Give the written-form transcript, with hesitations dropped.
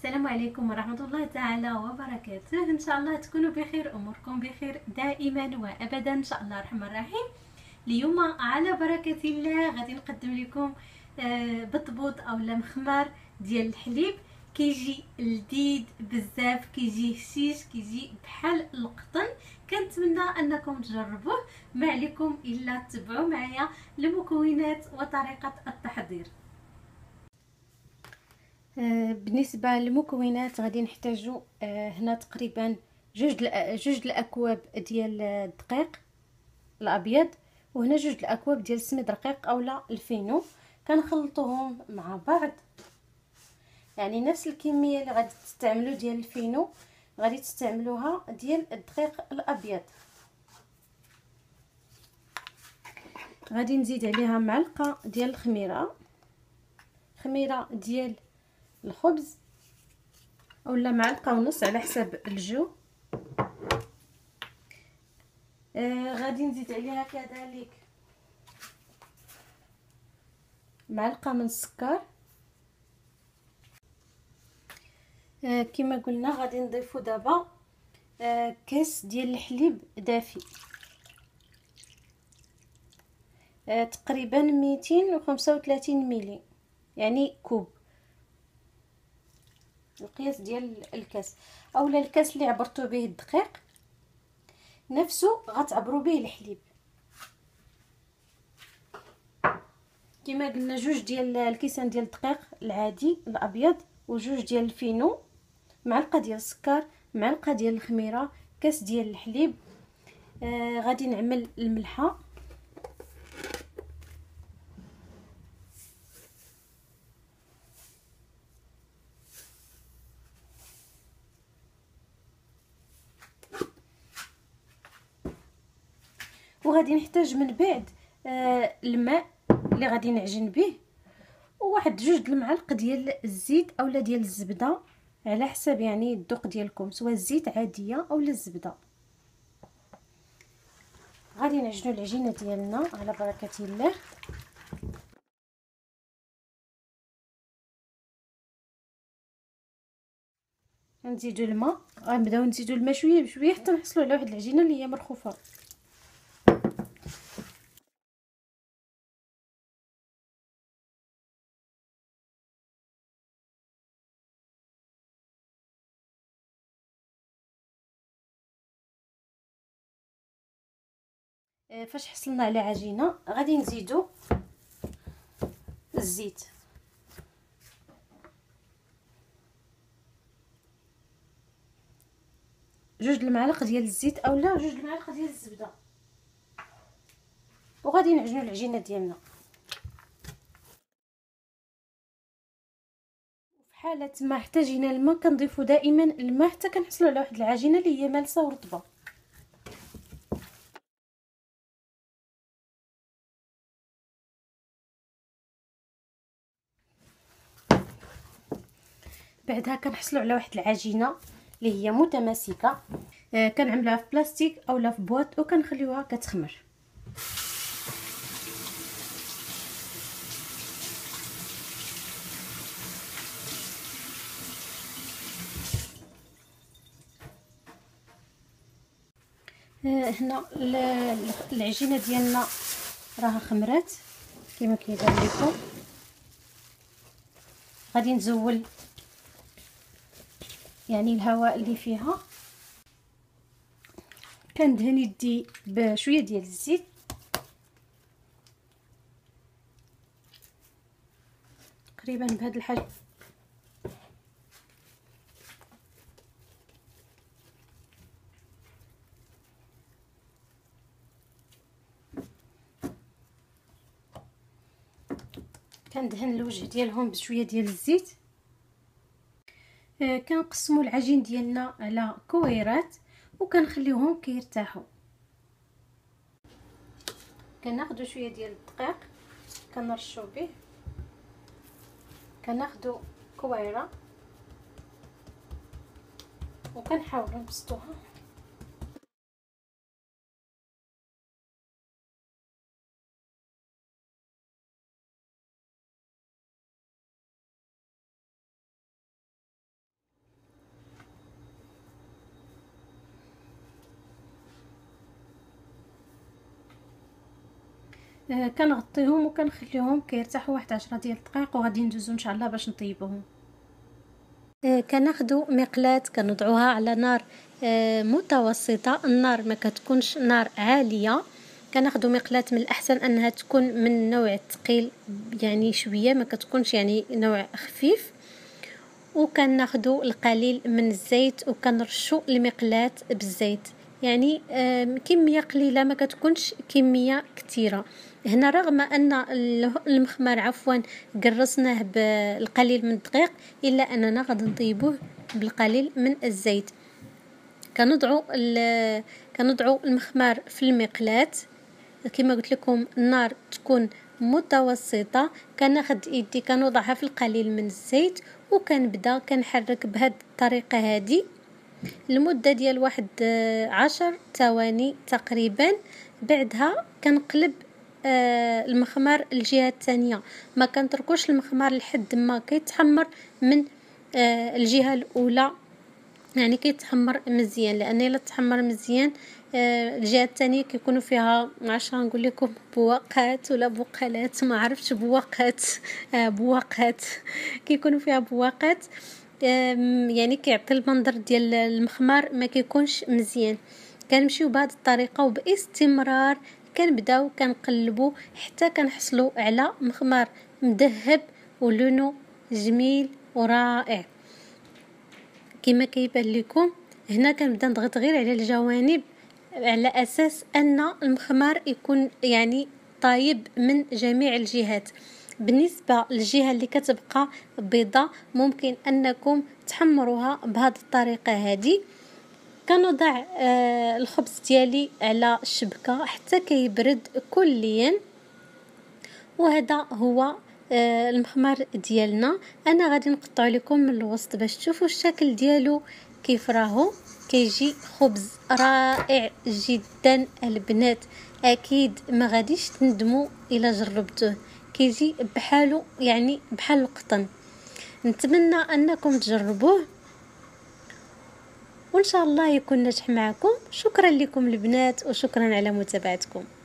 السلام عليكم ورحمة الله تعالى وبركاته. إن شاء الله تكونوا بخير، أموركم بخير دائما وأبدا إن شاء الله الرحمن الرحيم. اليوم على بركة الله غادي نقدم لكم بطبوط أو مخمار ديال الحليب. كيجي لذيذ بزاف، كيجي هشيش، كيجي بحال القطن. كنتمنى انكم تجربوه. ما عليكم الا تتبعوا معايا المكونات وطريقة التحضير. بالنسبه للمكونات غادي نحتاجو هنا تقريبا جوج الاكواب ديال الدقيق الابيض، وهنا جوج الاكواب ديال السميد رقيق اولا الفينو. كنخلطوهم مع بعض، يعني نفس الكميه اللي غادي تستعملوا ديال الفينو غادي تستعملوها ديال الدقيق الابيض. غادي نزيد عليها معلقه ديال الخميره، خميره ديال الخبز اولا معلقه ونص على حسب الجو. غادي نزيد عليها كذلك معلقه من السكر. كما قلنا غادي نضيفو دابا كاس ديال الحليب دافي، تقريبا 235 ملي، يعني كوب، القياس ديال الكاس اولا الكاس اللي عبرتو به الدقيق نفسه غتعبروا به الحليب. كما قلنا جوج ديال الكيسان ديال الدقيق العادي الابيض، وجوج ديال الفينو، معلقه ديال السكر، معلقه ديال الخميره، كاس ديال الحليب. غادي نعمل الملحه، وغادي نحتاج من بعد الماء اللي غادي نعجن به، وواحد جوج المعالق ديال الزيت اولا ديال الزبده على حسب يعني الذوق ديالكم، سواء الزيت عاديه اولا الزبده. غادي نعجنوا العجينه ديالنا على بركه الله. غنزيدوا الماء، غنبداو نزيدوا الماء شويه بشويه حتى نحصلوا على واحد العجينه اللي هي مرخوفه. فاش حصلنا على عجينه غادي نزيدوا الزيت، جوج المعالق ديال الزيت اولا جوج المعالق ديال الزبده، وغادي نعجنوا العجينه ديالنا. في حاله ما احتاجينا الماء كنضيفوا دائما الماء حتى كنحصلوا على واحد العجينه اللي هي مالسه ورطبه. بعدها كنحصلوا على واحد العجينه اللي هي متماسكه. كنعملوها في بلاستيك اولا في بواط وكنخليوها كتخمر. هنا العجينه ديالنا راها خمرات كما كيبان لكم. غادي نزول يعني الهواء اللي فيها، كندهن يدي بشويه ديال الزيت، تقريبا بهذا الحجم. كندهن الوجه ديالهم بشويه ديال الزيت. كنقسموا العجين ديالنا على كويرات وكنخليوهم كيرتاحوا. كناخذوا شويه ديال الدقيق كنرشوا به، كناخذوا كويره وكنحاولوا نبسطوها. كنغطيهم وكنخليهم كيرتاحوا واحد 10 ديال الدقائق، وغادي ندوزو ان شاء الله باش نطيبوهم. كناخدو مقلاة كنوضعوها على نار متوسطه، النار ما كتكونش نار عاليه. كناخدو مقلاة من الاحسن انها تكون من نوع ثقيل يعني شويه، ما كتكونش يعني نوع خفيف. وكناخدو القليل من الزيت وكنرشو المقلاة بالزيت، يعني كميه قليله ما كتكونش كميه كثيره. هنا رغم ان المخمر عفوا قرصناه بالقليل من الدقيق، الا اننا غادي نطيبوه بالقليل من الزيت. كنضعوا المخمار في المقلاة كما قلت لكم، النار تكون متوسطه. كناخد يدي كنوضعها في القليل من الزيت وكنبدا كنحرك بهذه الطريقه هذه لمده ديال واحد 10 ثواني تقريبا. بعدها كنقلب المخمار الجهه الثانيه، ما كنتركوش المخمار لحد ما كيتحمر من الجهه الاولى، يعني كيتحمر مزيان، لان الا تحمر مزيان الجهه الثانيه كيكونوا فيها ما عرفتش نقول لكم بواقات ولا بقالات، ما عرفتش بواقات بواقات كيكونوا فيها بواقات، يعني كيعطي المنظر ديال المخمار ما كيكونش مزيان. كنمشيو بهذه الطريقه وباستمرار كنبداو كنقلبوا حتى كنحصلوا على مخمار مذهب ولونه جميل ورائع كما كيبان لكم. هنا كنبدا نضغط غير على الجوانب على اساس ان المخمار يكون يعني طايب من جميع الجهات. بالنسبه للجهه اللي كتبقى بيضة ممكن انكم تحمروها بهذه الطريقه هذه. كنوضع الخبز ديالي على الشبكه حتى كيبرد كليا، وهذا هو المخمار ديالنا. انا غادي نقطع لكم من الوسط باش تشوفوا الشكل ديالو كيف راهو. كيجي خبز رائع جدا البنات، اكيد ما غاديش تندموا الا جربتوه، كيجي بحالو يعني بحال القطن. نتمنى انكم تجربوه وان شاء الله يكون ناجح معكم. شكرا لكم البنات وشكرا على متابعتكم.